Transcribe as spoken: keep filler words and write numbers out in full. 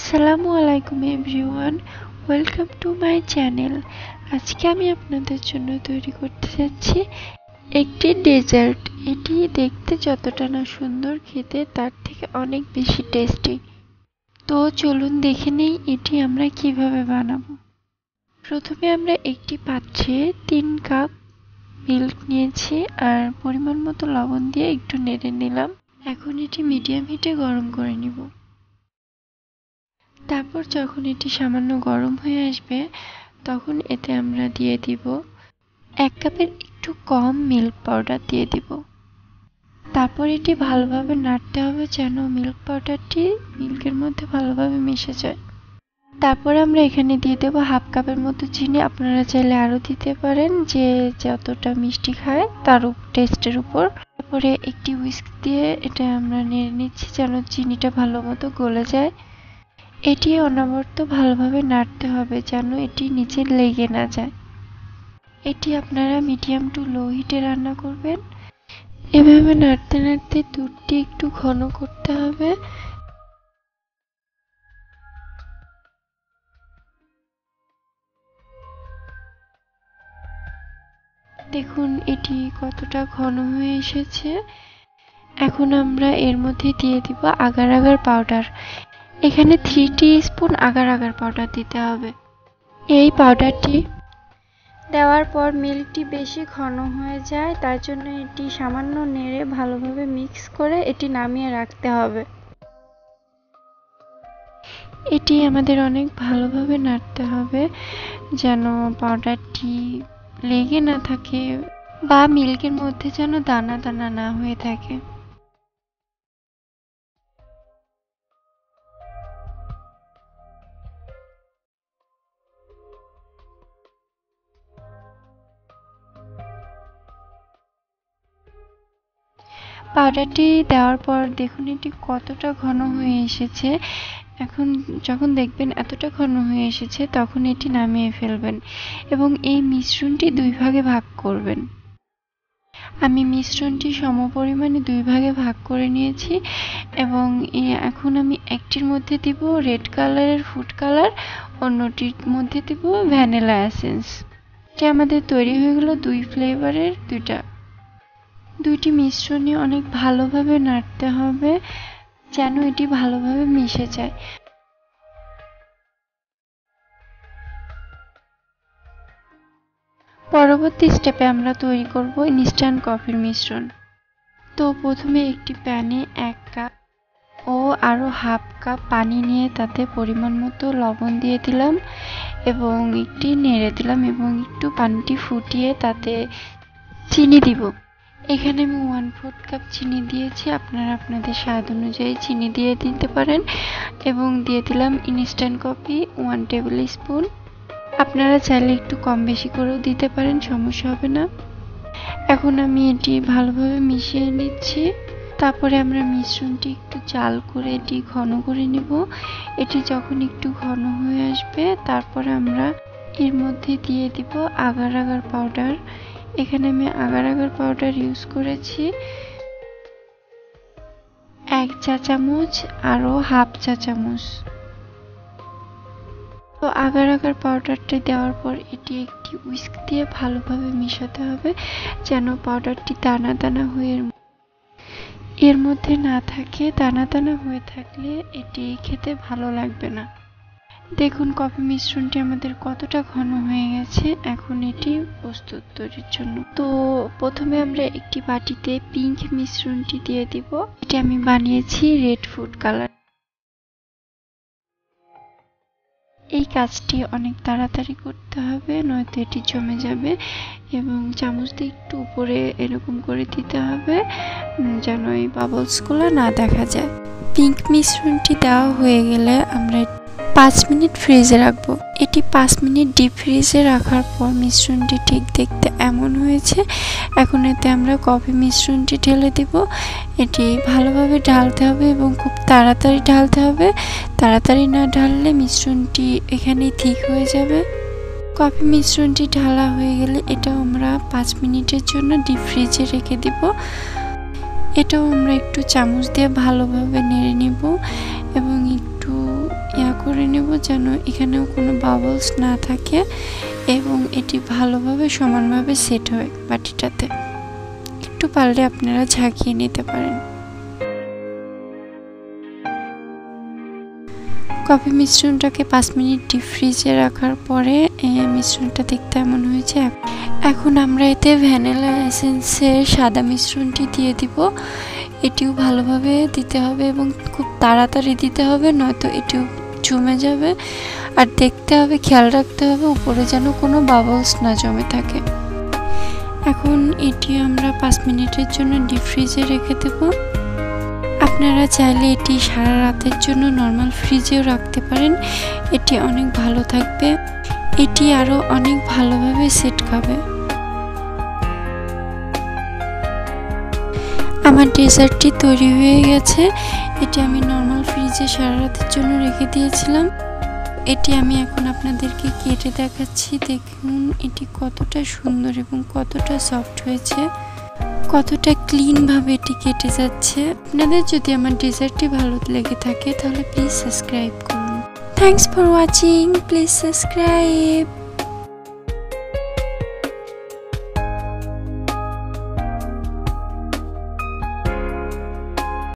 আসসালামু আলাইকুম everyone, welcome to my channel. আজকে আমি আপনাদের জন্য তৈরি করতে যাচ্ছি একটি ডেজার্ট। এটি দেখতে যতটা না সুন্দর, খেতে তার থেকে অনেক বেশি টেস্টি। তো চলুন দেখে নেই এটি আমরা কিভাবে বানাবো। প্রথমে আমরা একটি পাত্রে তিন কাপ মিল্ক নিয়েছি আর পরিমাণ মতো লবণ দিয়ে একটু নেড়ে নিলাম। এখন এটি মিডিয়াম হিটে গরম করে নিব। তারপর যখন এটি সামান্য গরম হয়ে আসবে তখন এতে আমরা দিয়ে দিব এক কাপের একটু কম মিল্ক পাউডার দিয়ে দিব। তারপর এটি ভালোভাবে নাড়তে হবে যেন মিল্ক পাউডারটি মিল্কের মধ্যে ভালোভাবে মিশে যায়। তারপর আমরা এখানে দিয়ে দেব হাফ কাপের মতো চিনি। আপনারা চাইলে আরও দিতে পারেন, যে যতটা মিষ্টি খায় তার টেস্টের উপর। তারপরে একটি হুইস্ক দিয়ে এটা আমরা নেড়ে নিচ্ছি যেন চিনিটা ভালো মতো গলে যায়। এটি অনবরত ভালোভাবে নাড়তে হবে যেন এটি নিচে লেগে না যায়। এটি আপনারা মিডিয়াম টু লো হিটে রান্না করবেন। এভাবে নাড়তে নাড়তে দুধটি একটু ঘন করতে হবে। দেখুন এটি কতটা ঘন হয়ে এসেছে। এখন আমরা এর মধ্যে দিয়ে দিব আগার আগার পাউডার। এখানে three teaspoon agar agar powder দিতে হবে। এই পাউডারটি দেওয়ার পর মিল্কটি বেশি ঘন হয়ে যায়, তার জন্য এটি সামান্য নেড়ে ভালোভাবে মিক্স করে এটি নামিয়ে রাখতে হবে। এটি আমাদের অনেক ভালোভাবে নাড়তে হবে যেন পাউডারটি লেগে না থাকে বা মিল্কের মধ্যে যেন দানা দানা না হয়ে থাকে। পাউডারটি দেওয়ার পর দেখুন এটি কতটা ঘন হয়ে এসেছে। এখন যখন দেখবেন এতটা ঘন হয়ে এসেছে তখন এটি নামিয়ে ফেলবেন এবং এই মিশ্রণটি দুই ভাগে ভাগ করবেন। আমি মিশ্রণটি সমপরিমাণে দুই ভাগে ভাগ করে নিয়েছি এবং এখন আমি একটির মধ্যে দিব রেড কালারের ফুড কালার, অন্যটির মধ্যে দিব ভ্যানিলা এসেন্স। এটি আমাদের তৈরি হয়ে গেল দুই ফ্লেভারের দুইটা। দুইটি মিশ্রণে অনেক ভালোভাবে নাড়তে হবে যেন এটি ভালোভাবে মিশে যায়। পরবর্তী স্টেপে আমরা তৈরি করব ইনস্ট্যান্ট কফির মিশ্রণ। তো প্রথমে একটি প্যানে এক কাপ ও আরও হাফ কাপ পানি নিয়ে তাতে পরিমাণ মতো লবণ দিয়ে দিলাম এবং একটি নেড়ে দিলাম এবং একটু পানিটি ফুটিয়ে তাতে চিনি দিব। এখানে আমি ওয়ান ফোর্থ কাপ চিনি দিয়েছি, আপনারা আপনাদের স্বাদ অনুযায়ী চিনি দিয়ে দিতে পারেন এবং দিয়ে দিলাম instant coffee one tablespoon. আপনারা চাইলে একটু কম বেশি করেও দিতে পারেন, সমস্যা হবে না। এখন আমি এটি ভালোভাবে মিশিয়ে নিচ্ছি। তারপরে আমরা মিশ্রণটি একটু জাল করে এটি ঘন করে নিব। এটি যখন একটু ঘন হয়ে আসবে তারপরে আমরা এর মধ্যে দিয়ে দিব আগার আগার পাউডার। এখানে আমি আগার আগার পাউডার ইউজ করেছি এক চা চামচ আরও হাফ চা চামচ। তো আগার আগার পাউডারটা দেওয়ার পর এটি একটি হুইস্ক দিয়ে ভালোভাবে মিশাতে হবে যেন পাউডারটি দানা দানা হয়ে এর মধ্যে না থাকে। দানা দানা হয়ে থাকলে এটি খেতে ভালো লাগবে না। দেখুন কফি মিশ্রণটি আমাদের কতটা ঘন হয়ে গেছে। এখন এটি প্রস্তুত তৈরির জন্য। তো প্রথমে আমরা একটি বাটিতে পিঙ্ক মিশ্রণটি দিয়ে দিব। এটি আমি বানিয়েছি রেড ফুড কালার। এই কাজটি অনেক তাড়াতাড়ি করতে হবে, নয়তো এটি জমে যাবে এবং চামচ দিয়ে একটু উপরে এরকম করে দিতে হবে যেন এই বাবলসগুলো না দেখা যায়। পিঙ্ক মিশ্রণটি দেওয়া হয়ে গেলে আমরা পাঁচ মিনিট ফ্রিজে রাখবো। এটি পাঁচ মিনিট ডিপ ফ্রিজে রাখার পর মিশ্রণটি ঠিক দেখতে এমন হয়েছে। এখন এতে আমরা কফি মিশ্রণটি ঢেলে দেব। এটি ভালোভাবে ঢালতে হবে এবং খুব তাড়াতাড়ি ঢালতে হবে। তাড়াতাড়ি না ঢাললে মিশ্রণটি এখানেই ঠিক হয়ে যাবে। কফি মিশ্রণটি ঢালা হয়ে গেলে এটাও আমরা পাঁচ মিনিটের জন্য ডিপ ফ্রিজে রেখে দিব। এটাও আমরা একটু চামচ দিয়ে ভালোভাবে নেড়ে নেব এবং একটু ইয়া যেন এখানেও কোনো বাবলস না থাকে এবং এটি ভালোভাবে সমানভাবে সেট হয় বাটিটাতে। একটু পারলে আপনারা ঝাঁকিয়ে নিতে পারেন। কফি মিশ্রণটাকে পাঁচ মিনিট ডিপ ফ্রিজে রাখার পরে মিশ্রণটা দেখতে এমন হয়েছে। এখন আমরা এতে ভ্যানিলা এসেন্সের সাদা মিশ্রণটি দিয়ে দিব। এটিও ভালোভাবে দিতে হবে এবং খুব তাড়াতাড়ি দিতে হবে, নয়তো এটিও জমে যাবে। আর দেখতে হবে, খেয়াল রাখতে হবে উপরে যেন কোনো বাবলস না জমে থাকে। এখন এটি আমরা পাঁচ মিনিটের জন্য ডিপ ফ্রিজে রেখে দেব। আপনারা চাইলে এটি সারা রাতের জন্য নর্মাল ফ্রিজেও রাখতে পারেন, এটি অনেক ভালো থাকবে। এটি আরও অনেক ভালোভাবে সেট খাবে। আমার ডেজার্টটি তৈরি হয়ে গেছে। এটি আমি নর্মাল ফ্রিজে সারা রাতের জন্য রেখে দিয়েছিলাম। এটি আমি এখন আপনাদেরকে কেটে দেখাচ্ছি। দেখুন এটি কতটা সুন্দর এবং কতটা সফট হয়েছে, কতটা ক্লিনভাবে এটি কেটে যাচ্ছে। আপনাদের যদি আমার ডেজার্টটি ভালো লেগে থাকে তাহলে প্লিজ সাবস্ক্রাইব করুন। Thanks for watching, please subscribe.